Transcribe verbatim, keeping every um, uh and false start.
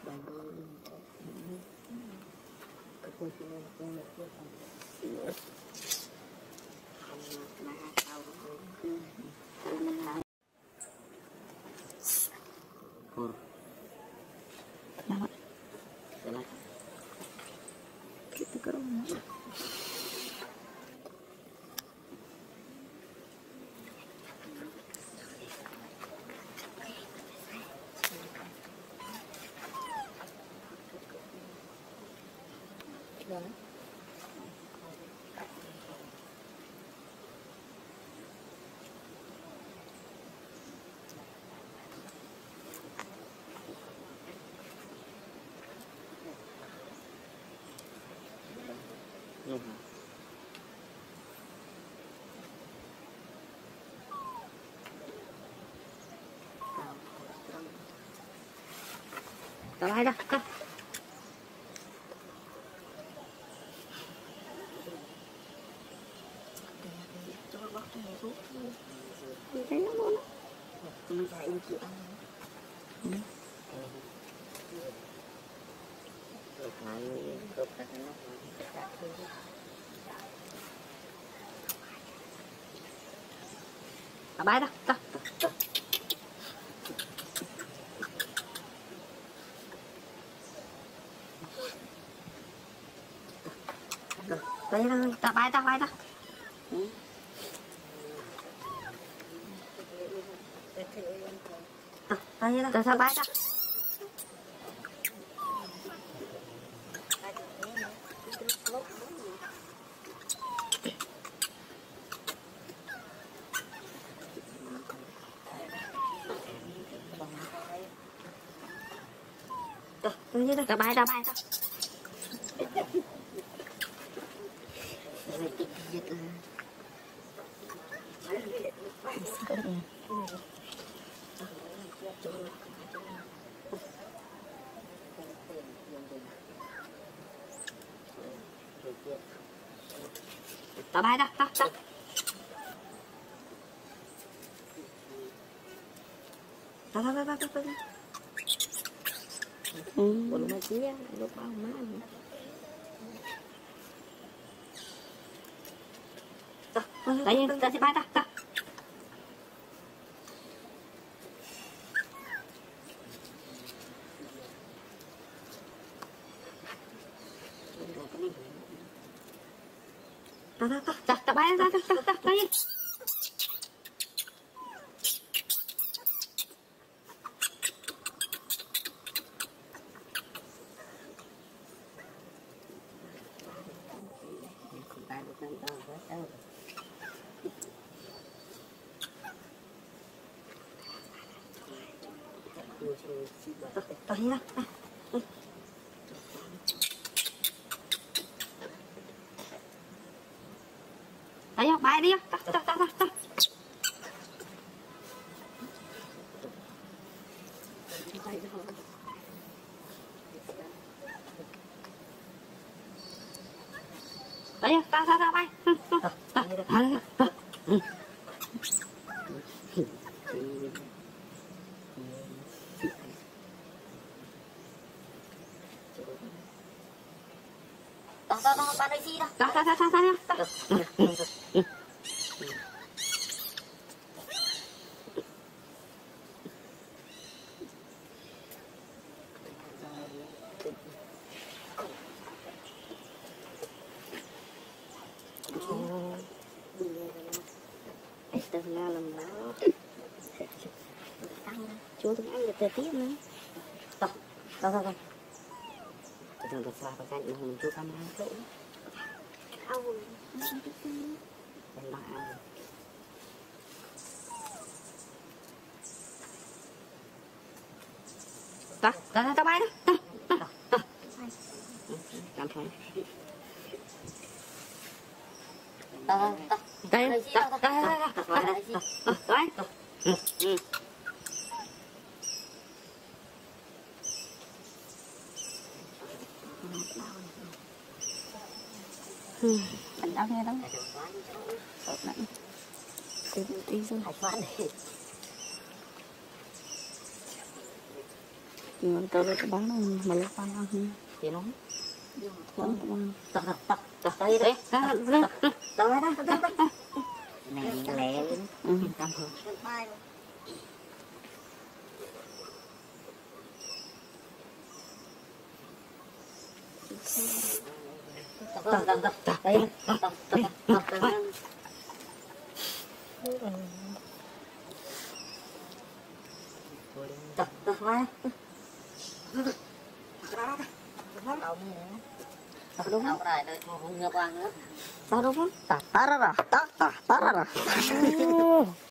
Kita ke rumah. Tao hay đó, cắt. Mình thấy nó luôn á. Mình phải uống chịu ăn. Ừ. Tao bay đó, tao. Đây rồi, tao bay tao bay tao. Ừ. Đây rồi, tao tao bay tao. Tôi như tao bay tao bay tao. Tao bay tao tao tao. Tao tao tao tao tao. Ừ, buồn mà chứ, lúc bao má. Tại vì ta sẽ bay ta ta. Ta ta ta ta ta bay ta ta ta ta ta. Tao đi ra. Đấy không? Bay đi không? Ta ta ta ta. Đấy không? Ta ta ta bay. Tao tao tao ba đây gì đó. Tao tao tao tao tao. Từ nào làm nó tăng chúa tôi ăn được thời tiết nữa. Tao tao tao tao thường được sao cái mình chú cam ăn chỗ ao bên bạn tao tao tao bay đó tao tao cảm thấy tao tao đây tao tao tao tao tao Anh đau nghe lắm. Sốt lắm. Từ đi xuống hải khoan này. Tao cái bán nó mà lấy pan ăn thì nó tao tao tao tao tao đây đấy tao tao đây tao tao này lẹ cảm ơn tao tao tao tao đây tao tao tao tao Tập tập vai. Tập đúng không? Tập đúng không? Tập ra ra, tập tập ra ra.